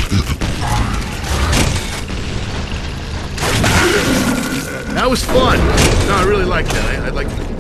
That was fun. No, I really like that. I'd like to